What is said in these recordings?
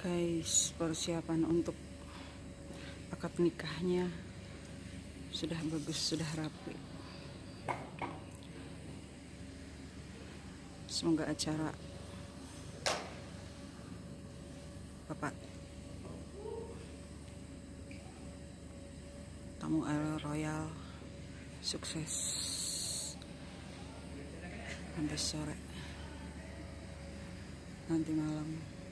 Guys, persiapan untuk akad nikahnya sudah bagus, sudah rapi. Semoga acara Bapak tamu Royal sukses sampai sore, nanti malam.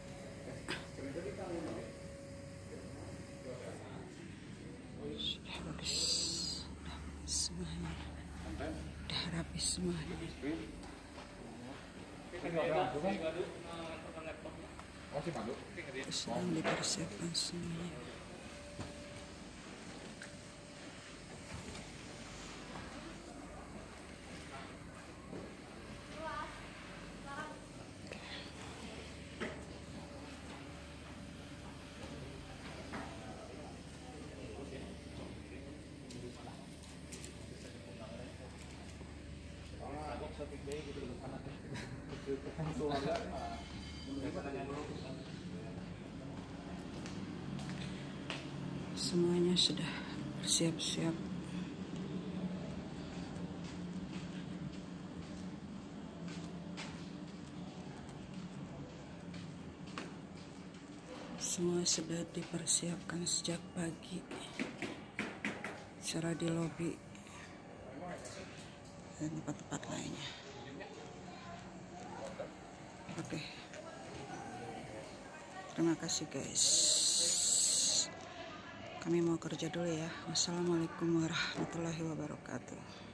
Sudah bagus, semuanya udah rapi semuanya. Sedang dipersiapkan semuanya. Semuanya sudah bersiap-siap. Semua sudah dipersiapkan sejak pagi, secara di lobi dan tempat-tempat lainnya. Oke, terima kasih guys. Kami mau kerja dulu ya. Wassalamualaikum warahmatullahi wabarakatuh.